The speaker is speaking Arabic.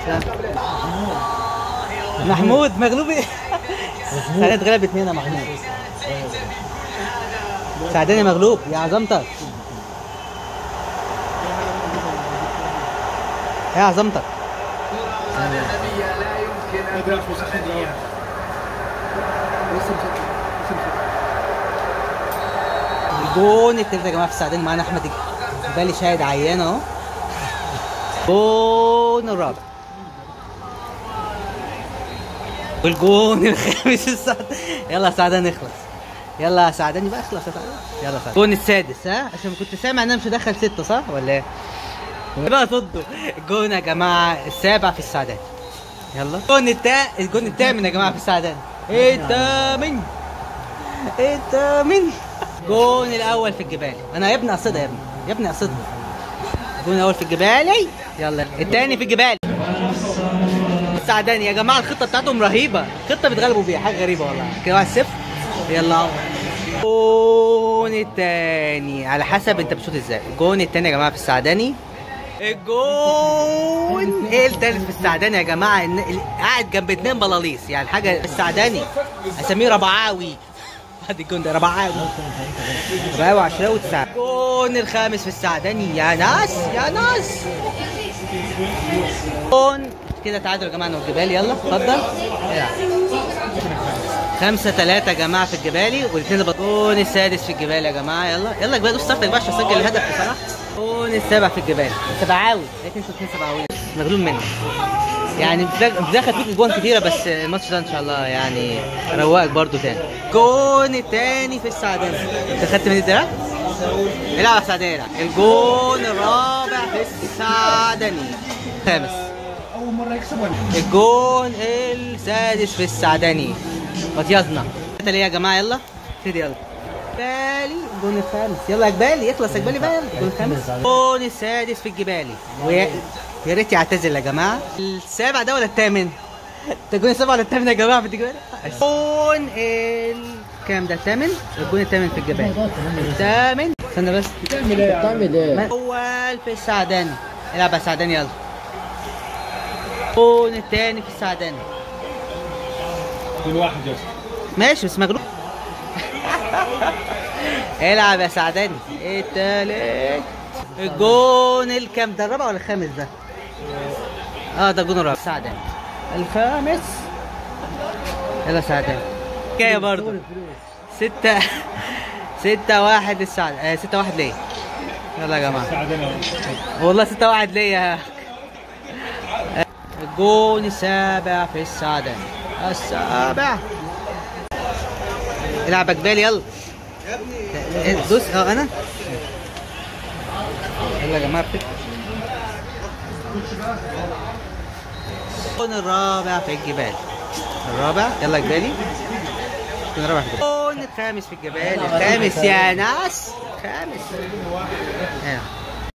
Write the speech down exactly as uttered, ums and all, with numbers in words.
محمود مغلوب ايه؟ سعداني اتغلب اتنين يا محمود. سعداني مغلوب يا عظمتك. يا عظمتك. الجون التالت يا جماعه في السعداني، معانا احمد الجبالي شاهد عيان اهو. الجون الرابع والجون الخامس السعد. يلا يا سعداني اخلص. يلا يا سعداني بقى اخلص يا سعداني. يلا يا سعداني. الجون السادس، ها عشان كنت سامع ان انا مش هدخل ستة صح ولا ايه؟ بقى صدوا. الجون يا جماعه السابع في السعداني. يلا الجون التا الجون الثامن يا جماعه في السعداني. الثامن الثامن. الجون الاول في الجبالي. انا يا ابني قصدها يا ابني يا ابني قصدها. الجون الاول في الجبالي. يلا الثاني في الجبالي. السعداني يا جماعه الخطه بتاعتهم رهيبه، خطه بيتغلبوا بيها، حاجه غريبه والله. كده واحد صفر. يلا الجون الثاني على حسب انت بتشوط ازاي. الجون الثاني يا جماعه في السعداني. الجون الثالث في السعداني يا جماعه، قاعد جنب اتنين بلاليص يعني حاجه. السعداني اساميه ربعاوي. هادي الجون ده ربعاوي ربعاوي عشراوي وتسعة. الجون الخامس في السعداني يا ناس يا ناس. جون كده تعادل يا جماعه. والجبالي يلا اتفضل العب. خمسة ثلاثة يا جماعه في الجبالي والاثنين. الجون السادس في الجبالي يا جماعه. يلا يلا جبالي دوس طاقتك بقى عشان اسجل الهدف بصراحه. الجون السابع في الجبالي. سبعاوي لكن انتوا اثنين سبعاوي مغلوب منك يعني. دخل فيك جوان كتيره بس الماتش ده ان شاء الله يعني روقك برضو تاني. الجون الثاني في السعداني. انت خدت من الدراع؟ العب يا سعداني. الجون الرابع في السعداني. خامس. اول مره يكسب ولا؟ الجون السادس في السعداني. وطيازنا ثلاثة ليه يا جماعه. يلا ابتدي يلا. جبالي الجون الخامس. يلا يا جبالي اخلص يا جبالي بقى. يلا الجون الخامس. الجون السادس في الجبالي. ويا ريت يعتزل يا جماعه. السابع ده ولا الثامن؟ الجون السابع ولا الثامن يا جماعه في الجبالي؟ الجون الكام ده؟ الثامن. الجون الثامن في الجبالي. الثامن. استنى بس. بتعمل ايه؟ بتعمل ايه؟ الاول في السعداني. العب يا سعداني يلا. الجون الثاني في السعداني. كل واحد يا ماشي بس مغلوب. العب يا سعداني. الثالث. الجون الكام ده؟ الرابع ولا الخامس ده؟ اه ده الجون الرابع. سعداني. الخامس. يلا سعداني. جايه برضه. ستة ستة واحد للسعداني. آه ستة واحد ليه؟ يلا يا جماعة. والله ستة واحد ليه. الجون السابع في السعداني. السابع. العب يا جبالي يلا. دوس اه انا. يلا يا جماعه بتك. الجون الرابع في الجبال. الرابع. يلا يا جبالي. الجون الرابع في الجبال. الجون الخامس في الجبال. الخامس يا ناس. الخامس.